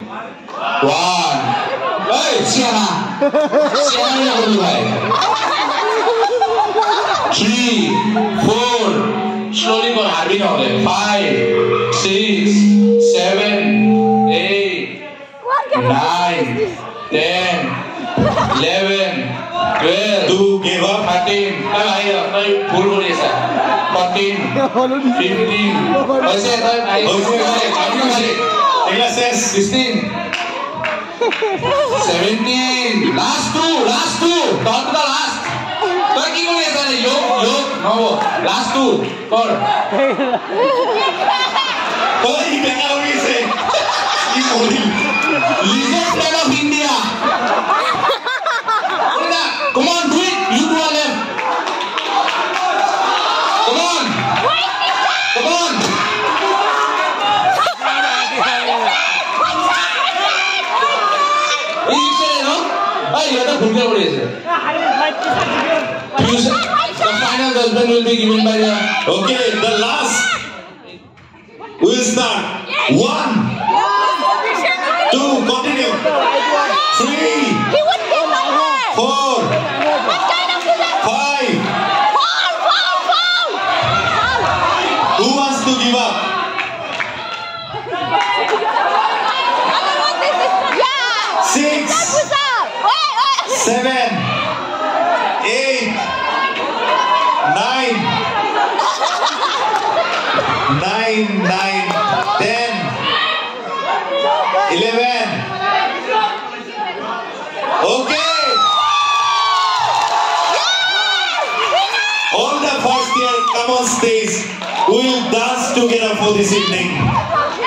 One. Hey, Sienna. Sienna na kudu hai. 3, 4. Slowly kor harbi na hole. 5, 6, 7, 8, 9, 10, 11, 12. To give up. 13. Tôi भूल हो रही है 14, 15. ऐसे तो आई 16, 17. Last two. Count the last. तो की को ऐसा नहीं योग no last two. Four. Oh, he can always say. He's holding. Lizard flag of India. Come on, do it. You do a left. Come on. Come on. You say no? Oh, you have to put your body. The final judgment will be given by the. Okay, the last. We'll start. 1, 2, continue. 3, 4, 5. Who wants to give up? 6, 7, 8, 9, 10, 11. Okay. All the first year, come on stage. We'll dance together for this evening.